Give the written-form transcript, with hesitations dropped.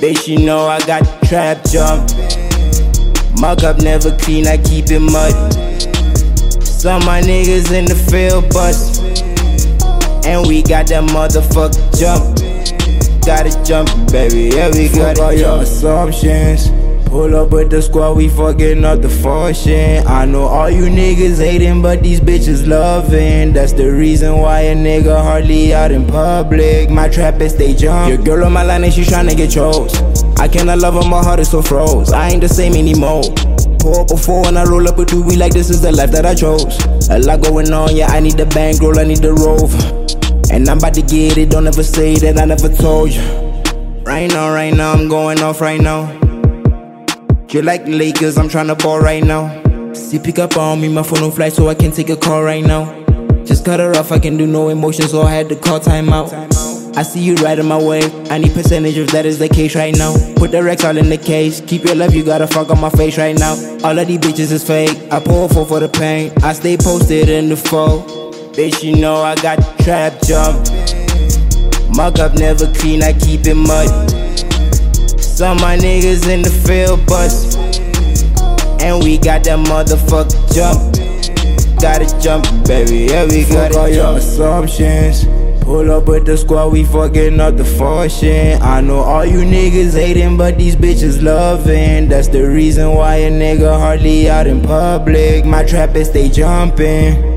Bitch, you know I got the trap jump. My cup never clean, I keep it muddy. Some of my niggas in the field bust, and we got that motherfucker jump. Gotta jump, baby, yeah, we got it. Fuck all your assumptions. Pull up with the squad, we fucking up the fortune. I know all you niggas hating, but these bitches loving. That's the reason why a nigga hardly out in public. My trap is stay jump. Your girl on my line and she tryna get chose. I cannot love her, my heart is so froze. I ain't the same anymore. Pour up a 4 and I roll up a 2, we like this is the life that I chose. A lot going on, yeah, I need the bankroll, I need the rove. And I'm about to get it, don't ever say that I never told you. Right now, I'm going off right now. You like the Lakers, I'm tryna ball right now. See, pick up on me, my phone on flight so I can take a call right now. Just cut her off, I can do no emotion, so I had to call timeout. I see you right in my way, I need percentage if that is the case right now. Put the Rex all in the case, keep your love, you gotta fuck on my face right now. All of these bitches is fake, I pour a 4 for the pain. I stay posted in the 4. Bitch, you know I got the trap jump. My cup never clean, I keep it muddy. Some of my niggas in the field bust, and we got that motherfucker jump. Gotta jump, baby, yeah, we got it. Fuck all your assumptions. Pull up with the squad, we fucking up the fortune. I know all you niggas hating, but these bitches loving. That's the reason why a nigga hardly out in public. My trap is stay jumping.